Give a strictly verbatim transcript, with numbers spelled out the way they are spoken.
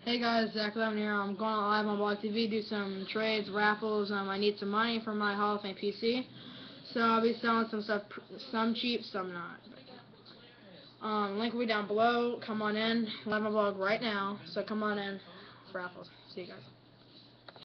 Hey guys, Zach Levin here. I'm going live on Blog T V, do some trades, raffles. Um, I need some money for my Hall of Fame P C, so I'll be selling some stuff, some cheap, some not. Um, link will be down below. Come on in. Live on blog right now, so come on in. Raffles. See you guys.